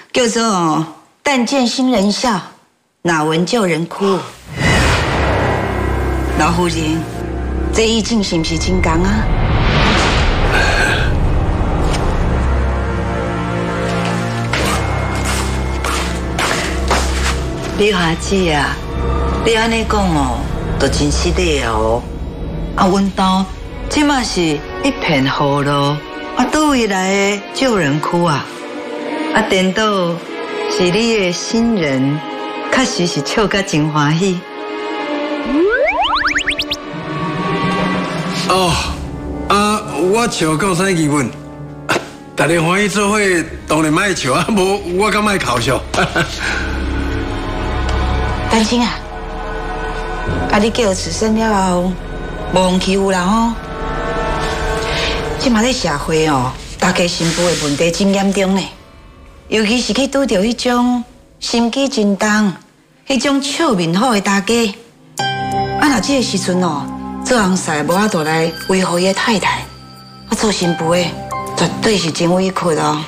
叫做“但见新人笑，哪闻旧人哭”。老夫人，这意境是不是真刚啊？李华姐啊，你安尼讲哦，都真失礼哦。啊，阮家即嘛是一片好路，啊，倒位来的旧人哭啊！啊，颠倒是你的新人，确实是笑甲真欢喜。 哦，我笑够啥疑问？大家欢喜做伙，当然卖笑啊，无我敢卖哭笑。 丹青啊，你叫出生了后，无用欺负人哦。即马咧社会哦，大家新妇的问题真严重呢。尤其是去拄到迄种心机真重、迄种笑面好的大家，若这个时阵哦，做红婿无法度来维护伊的太太，做新妇的绝对是真委屈哦。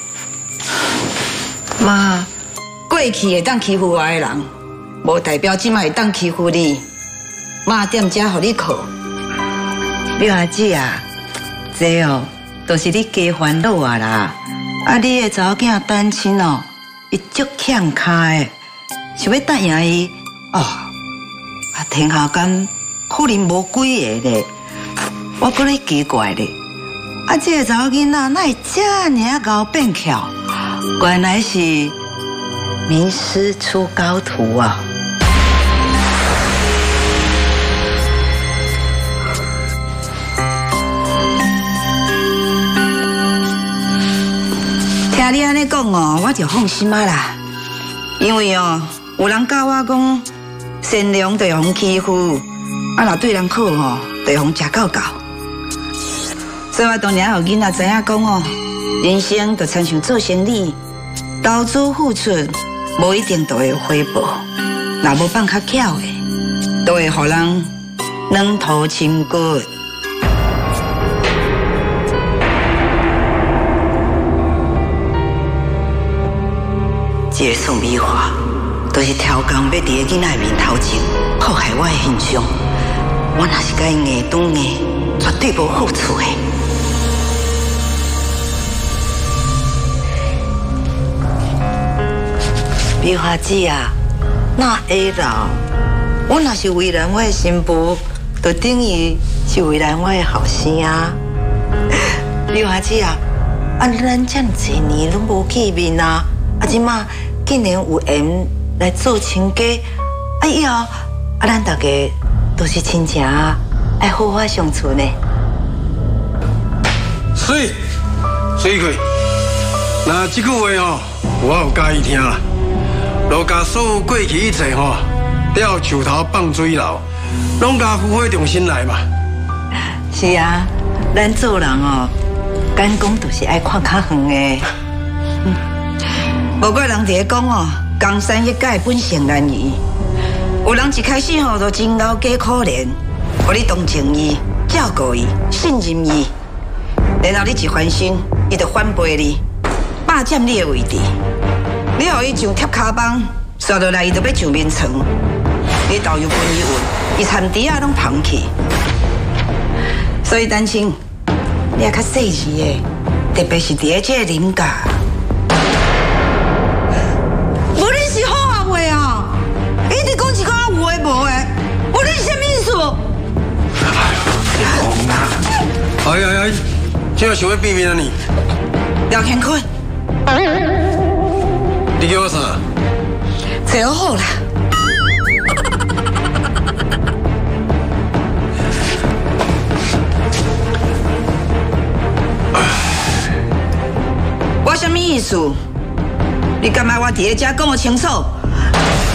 妈，过去会当欺负我的人，无代表即马会当欺负你。妈踮遮互你靠。廖阿姊啊，这哦，都是你加烦恼啊啦。你的查某囝单亲哦，伊足欠卡的，想要答应伊哦。天下间可能无几个咧，我觉咧奇怪咧。这个查某囡仔哪会这尔高变巧？原来是名师出高徒啊！听你安尼讲哦，我就放心啊啦。因为哦，有人教我讲，善良就互欺负，若对人好哦，就互食够够。所以我当然互囡仔知影讲哦，人生就亲像做生意，投资付出无一定都会有回报，若无放较巧的，都会互人两头青骨。这个宋美华，都是挑工要伫个囡仔面头前破坏我的形象。我若是甲伊硬当硬，绝对无好处的。美华姐啊，那会啦？我若是为难我的新妇，就等于是为难我的后生啊。美华姐啊，咱这么多年拢无见面啊，即马竟然有缘来做亲家，以后咱大家都是亲情啊，爱好好相处呢。 水开，那这句话哦，我有介意听啦。若甲所有过去一切吼，钓树头放水流，拢甲付费重新来嘛。 是啊，咱做人哦，眼光就是爱看较远的。无怪人伫咧讲哦，江山易改，本性难移。有人一开始吼就真老假可怜，互你同情伊、照顾伊、信任伊，然后你一翻身，伊就反背你，霸占你的位置。你互伊上贴骹棒，刷落来伊就要上面床。你投入分伊运，伊田地啊拢捧去。所以丹青，你也较细致的，特别是伫咧这个林家。 哎呀，这想要避免啊你？ 廖乾坤， 你叫我啥？ 找好啦。我什么意思？你敢买我伫咧遮讲我清楚？